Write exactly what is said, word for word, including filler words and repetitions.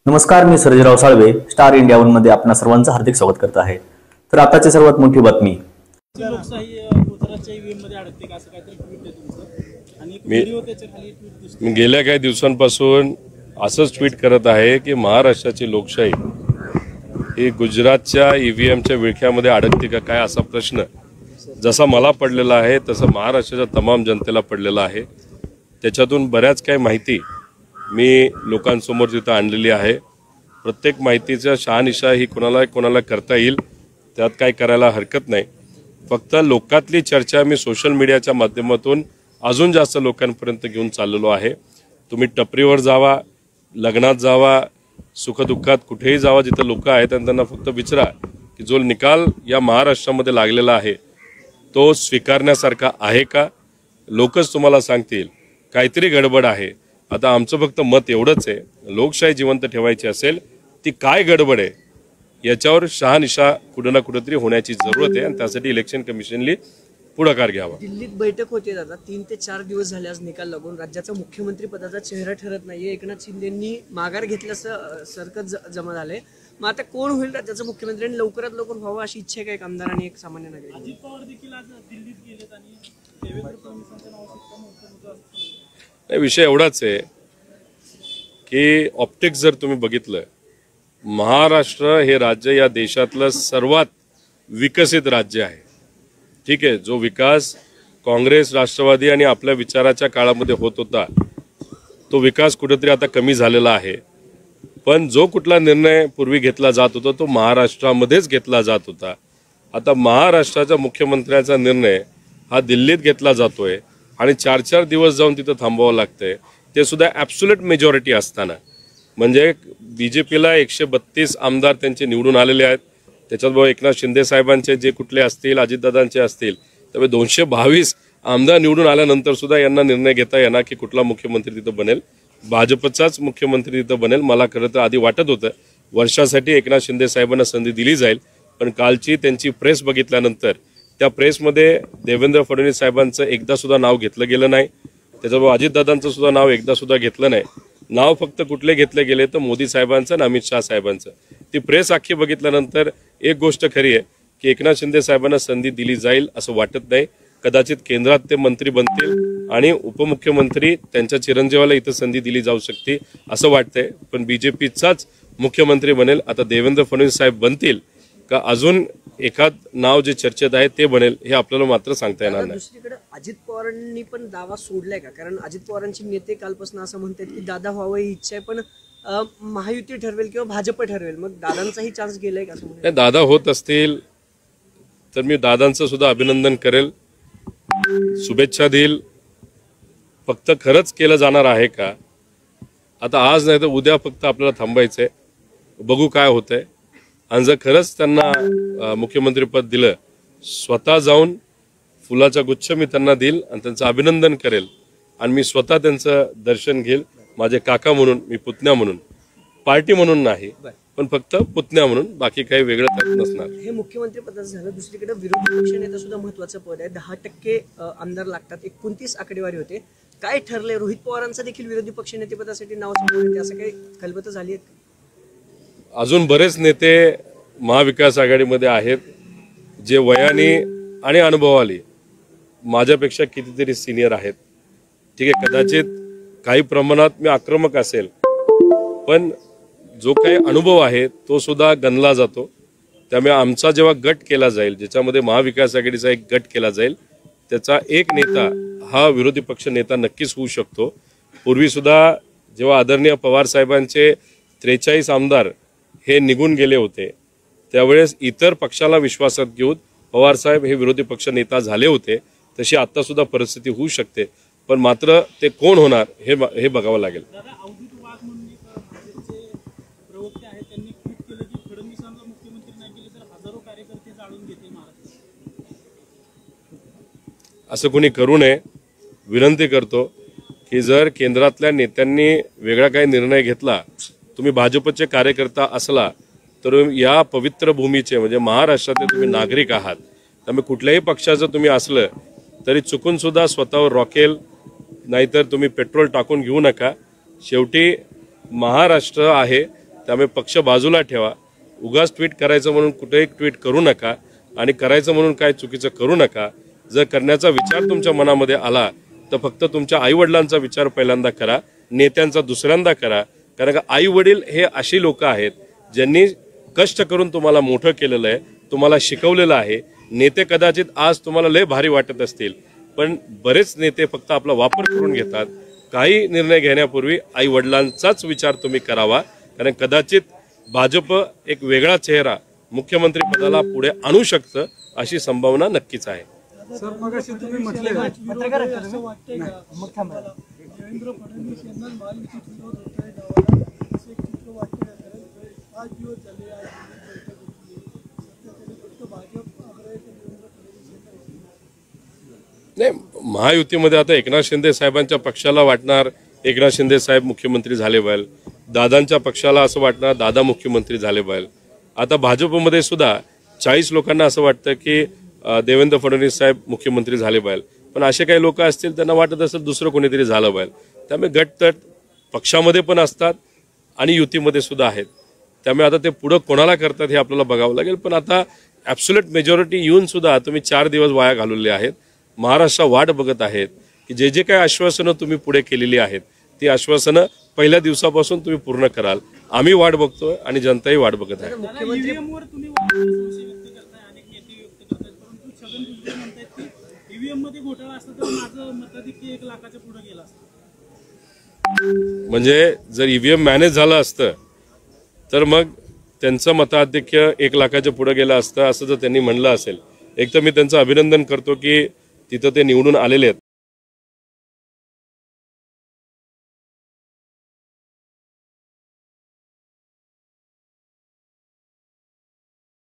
नमस्कार, मी Sarjerao Salve star India one मध्ये आपणा सर्वांचं हार्दिक स्वागत करत आहे। तर आताची सर्वात मोठी बातमी, लोकशाही गुजरातच्या ईव्हीएम मध्ये अडकते का असं काहीतरी ट्विट आहे तुमचं आणि एक व्हिडिओ त्याच्या खाली ट्विट दिसतो। मी गेल्या काही दिवसांपासून असंच ट्विट करत आहे की महाराष्ट्राची लोकशाही ही गुजरातच्या ईव्हीएमच्या विळख्यामध्ये अडकते का काय असा प्रश्न जसा मला पडलेला आहे तसं महाराष्ट्राच्या तमाम जनतेला पडलेला आहे। त्याच्यातून बऱ्याच काही माहिती मी लोकांसमोर तिथं आणलेली आहे। प्रत्येक माहितीचा शहानिशा ही कोणाला कोणाला करता येईल, त्यात काय करायला हरकत नाही। फक्त लोकातली चर्चा मी सोशल मीडियाच्या माध्यमातून अजून जास्त लोकांपर्यंत घेऊन चाललेलो आहे। तुम्ही टपरीवर जावा, लग्नात जावा, सुखदुःखात कुठेही जावा, जिथे लोक आहेत त्यांना फक्त विचारा की जो निकाल या महाराष्ट्रामध्ये लागलेला आहे तो स्वीकारण्यासारखा आहे का। लोकच तुम्हाला सांगतील काहीतरी गडबड आहे। आता आमचं फक्त मत एवढंच आहे, लोकशाही जिवंत ठेवायची असेल ती काय गडबड आहे याच्यावर शहानिशा कुठे ना कुठेतरी होण्याची जरूरत आहे आणि त्यासाठी इलेक्शन कमिशनने पुढाकार घ्यावा। दिल्लीत बैठक होते दादा, तीन ते चार दिवस झाले आज निकाल लागून राज्याचा मुख्यमंत्री पदाचा चेहरा ठरत नाहीये। एकनाथ शिंदेंनी माघार घेतल्याचं सरकत जमा झाले। मग आता कोण होईल राज्याचा मुख्यमंत्री आणि लवकरात लवकर व्हावं अशी इच्छा आहे का आमदार आणि एक सामान्य नागरिक? अजित पवार देखील आज दिल्लीत गेलेत आणि देवेंद्र फडणवीसांच्या नावाची विषय एवढाच आहे की ऑप्टिक्स जर तुम्ही बघितलं, महाराष्ट्र हे राज्य या देशातलं सर्वात विकसित राज्य आहे। ठीक आहे, जो विकास काँग्रेस, राष्ट्रवादी आणि आपल्या विचाराच्या काळामध्ये होत होता तो विकास कुठेतरी आता कमी झालेला आहे। पण जो कुठला निर्णय पूर्वी घेतला जात होता तो महाराष्ट्रामध्येच घेतला जात होता। आता महाराष्ट्राच्या मुख्यमंत्र्याचा निर्णय हा दिल्लीत घेतला जातोय आणि चार चार दिवस जाऊन तिथं थांबावं लागतंय, ते सुद्धा ॲब्सोल्यूट मेजॉरिटी असताना। म्हणजे बीजेपीला एकशे बत्तीस आमदार त्यांचे निवडून आलेले आहेत, त्याच्यात एकनाथ शिंदे साहेबांचे जे कुठले असतील, अजितदादांचे असतील, त्यामुळे दोनशे बावीस आमदार निवडून आल्यानंतर सुद्धा यांना निर्णय घेता येणार की कुठला मुख्यमंत्री तिथं बनेल। भाजपचाच मुख्यमंत्री तिथं बनेल। मला खरं तर आधी वाटत होतं वर्षासाठी एकनाथ शिंदे साहेबांना संधी दिली जाईल, पण कालची त्यांची प्रेस बघितल्यानंतर त्या प्रेसमध्ये देवेंद्र फडणवीस साहेबांचं एकदा सुद्धा नाव घेतलं गेलं नाही, त्याच्याबरोबर अजितदादांचं सुद्धा नाव एकदा सुद्धा घेतलं नाही। नाव फक्त कुठले घेतले गेले तर मोदी साहेबांचं आणि अमित शहा साहेबांचं। ती प्रेस अख्खी बघितल्यानंतर एक गोष्ट खरी आहे की एकनाथ शिंदे साहेबांना संधी दिली जाईल असं वाटत नाही। कदाचित केंद्रात ते मंत्री बनतील आणि उपमुख्यमंत्री त्यांच्या चिरंजीवाला इथं संधी दिली जाऊ शकते असं वाटतंय, पण बीजेपीचाच मुख्यमंत्री बनेल। आता देवेंद्र फडणवीस साहेब बनतील का अजून एखाद नाव जे चर्चेत आहे ते बनेल हे आपल्याला मात्र सांगता येणार नाही। दुसरीकडे अजित पवारांनी पण दावा सोडलाय का? कारण अजित पवारांचे नेते कालपासून असं म्हणतात की दादा व्हावं ही इच्छा आहे, पण महायुती ठरवेल किंवा भाजप ठरवेल, मग दादांचाही चान्स गेलाय का? असं दादा होत असतील तर मी दादांचं सुद्धा अभिनंदन करेल, शुभेच्छा देईल। फक्त खरंच केलं जाणार आहे का? आता आज नाही तर उद्या फक्त आपल्याला थांबायचंय, बघू काय होतंय। आणि जर खरंच त्यांना मुख्यमंत्रीपद दिलं, स्वतः जाऊन फुलाचा गुच्छ मी त्यांना देईल आणि त्यांचं अभिनंदन करेल आणि मी स्वतः त्यांचं दर्शन घेईल। माझे काका म्हणून, मी पुतण्या म्हणून, पार्टी म्हणून नाही, पण फक्त पुतण्या म्हणून, बाकी काही वेगळं त्यात नसणार। हे मुख्यमंत्री पदाचं झालं। दुसरीकडे विरोधी पक्षनेता सुद्धा महत्वाचं पद आहे, दहा टक्के आमदार लागतात, एकोणतीस आकडेवारी होते। काय ठरलंय? रोहित पवारांचं देखील विरोधी पक्षनेते पदासाठी नाव समोर येते, असं काही खलबत झाली आहे? अजून बरेच नेते महाविकास आघाडीमध्ये आहेत जे वयाने आणि अनुभवाने माझ्यापेक्षा कितीतरी सिनियर आहेत। ठीक आहे, कदाचित काही प्रमाणात मी आक्रमक असेल, पण जो काही अनुभव आहे तो सुद्धा गणला जातो। त्यामुळे आमचा जेव्हा गट केला जाईल, ज्याच्यामध्ये महाविकास आघाडीचा एक गट केला जाईल, त्याचा एक नेता हा विरोधी पक्ष नेता नक्कीच होऊ शकतो। पूर्वी सुद्धा जेव्हा आदरणीय पवार साहेबांचे त्रेचाळीस आमदार हे निघून गेले होते त्यावेळेस इतर पक्षाला विश्वासात घेऊन पवार साहेब हे विरोधी पक्ष नेता झाले होते। तशी आता सुद्धा परिस्थिती होऊ शकते, पण मात्र ते कोण होणार हे हे बघावं लागेल। असं कोणी करू नये, विनंती करतो की जर केंद्रातल्या नेत्यांनी वेगळा काही निर्णय घेतला, तुम्ही भाजपचे कार्यकर्ता असला तर या पवित्र भूमीचे म्हणजे महाराष्ट्रातले तुम्ही नागरिक आहात, त्यामुळे कुठल्याही पक्षाचं तुम्ही असलं तरी चुकून सुद्धा स्वतःवर रॉकेल नाहीतर तुम्ही पेट्रोल टाकून घेऊ नका। शेवटी महाराष्ट्र आहे त्यामुळे पक्ष बाजूला ठेवा. उगाच ट्विट करायचं म्हणून कुठेही ट्विट करू नका आणि करायचं म्हणून काय चुकीचं करू नका. जर करण्याचा विचार तुमच्या मनामध्ये आला तर फक्त तुमच्या आईवडिलांचा विचार पहिल्यांदा करा, नेत्यांचा दुसऱ्यांदा करा. कारण का आई वडील हे अशी लोक आहेत ज्यांनी कष्ट करून तुम्हाला मोठं केलेलं आहे, तुम्हाला शिकवलेलं आहे. नेते कदाचित आज तुम्हाला लय भारी वाटत असतील, पण बरेच नेते फक्त आपला वापर करून घेतात. काही निर्णय घेण्यापूर्वी आई वडिलांचाच विचार तुम्ही करावा, कारण कदाचित भाजप एक वेगळा चेहरा मुख्यमंत्री पदाला पुढे आणू शकतं अशी संभावना नक्कीच आहे. सर मगाशी तुम्ही म्हटले पत्रकार आहात तुम्ही? मग थांबा. देवेंद्र फडणवीस यांना महायुतीत विरोध होत आहे गावाला, असं एक चित्र वाटते का? कारण पाच दिवस झाले आज बैठक होती, सध्या तरी फक्त भाजप आग्रह देवेंद्र फडणवीस यांना. नाही, महायुतीमध्ये आता एकनाथ शिंदे साहेबांच्या पक्षाला वाटणार एकनाथ शिंदे साहेब मुख्यमंत्री झाले पाहिजे, दादांच्या पक्षाला असं वाटणार दादा मुख्यमंत्री झाले पाहिजे. आता भाजपमध्ये सुद्धा चाळीस लोकांना असं वाटतं की देवेंद्र फडणवीस साहेब मुख्यमंत्री झाले पाहिजे, पण असे काही लोक असतील त्यांना वाटत असेल दुसरं कोणीतरी झालं पाहिजे. त्यामुळे गटतट पक्षामध्ये पण असतात आणि युतीमध्ये सुद्धा आहेत. त्यामुळे आता ते पुढं कोणाला करतात हे आपल्याला बघावं लागेल. पण आता ॲब्सोल्यूट मेजॉरिटी येऊन सुद्धा तुम्ही चार दिवस वाया घालवले आहेत. महाराष्ट्र वाट बघत आहेत की जे जे काही आश्वासनं तुम्ही पुढे केलेली आहेत ती आश्वासनं पहिल्या दिवसापासून तुम्ही पूर्ण कराल. आम्ही वाट बघतोय आणि जनताही वाट बघत आहे. ईव्हीएमवर तुम्ही संशय व्यक्त करताय, अनेक नेते व्यक्त करतायत, परंतु छगन भुजबळ म्हणतायत की ईव्हीएम मध्ये घोटाळा असता तर माझं मताधिक्य एक लाखाच्या पुढे गेलं असतं. म्हणजे जर ईव्हीएम मॅनेज झालं असतं तर मग त्यांचं मताधिक्य एक लाखाच्या पुढे गेलं असतं असं जर त्यांनी म्हणलं असेल, एक तर मी त्यांचं अभिनंदन करतो की तिथं ते निवडून आलेले आहेत.